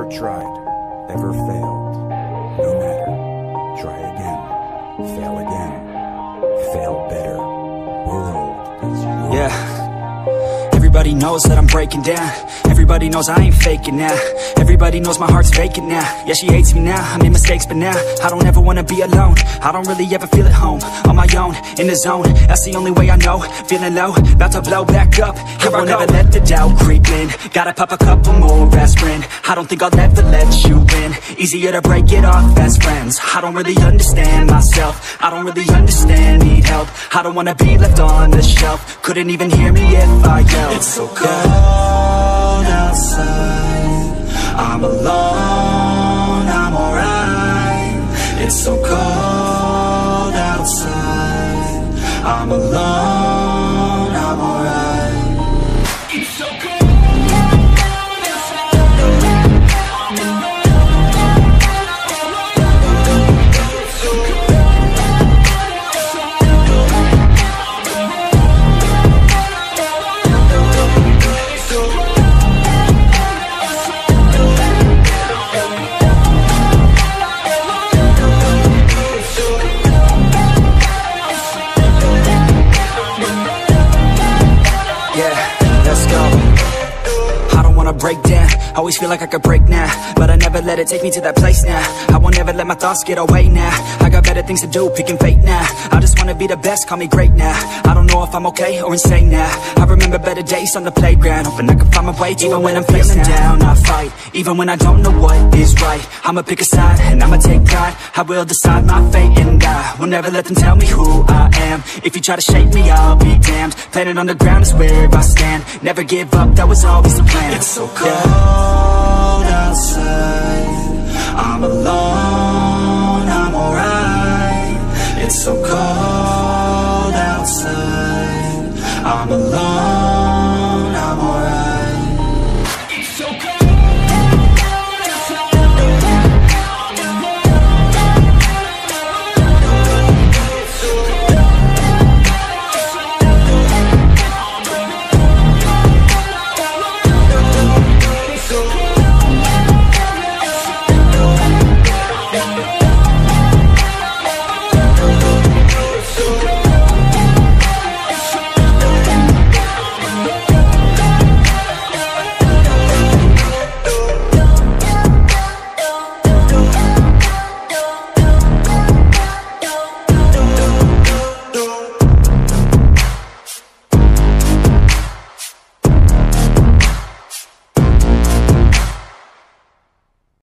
tried, ever failed. No matter, try again, fail again, fail better. World is yours. Yeah. Everybody knows that I'm breaking down. Everybody knows I ain't faking now. Everybody knows my heart's vacant now. Yeah, she hates me now, I made mistakes but now I don't ever wanna be alone. I don't really ever feel at home. On my own, in the zone, that's the only way I know. Feeling low, about to blow back up. Here I won't ever let the doubt creep in. Gotta pop a couple more aspirin. I don't think I'll ever let you in. Easier to break it off best friends. I don't really understand myself. I don't really understand, need help. I don't wanna be left on the shelf. Couldn't even hear me if I yelled. It's so cold outside, I'm alone, I'm alright. It's so cold outside, I'm alone, I'm alright. It's so cold. Break down, always feel like I could break now, but I never let it take me to that place now. I won't ever let my thoughts get away now. I got better things to do, picking fate now. I just wanna be the best, call me great now. I don't know if I'm okay or insane now. I remember better days on the playground, hoping I can find my way. Even when I'm feeling down, I fight. Even when I don't know what is right, I'ma pick a side and I'ma take pride. I will decide my fate and I will never let them tell me who I am. If you try to shake me, I'll be damned. Planet on the ground is where I stand. Never give up, that was always the plan. It's so cold outside, I'm alone, I'm alright. It's so cold outside, I'm alone.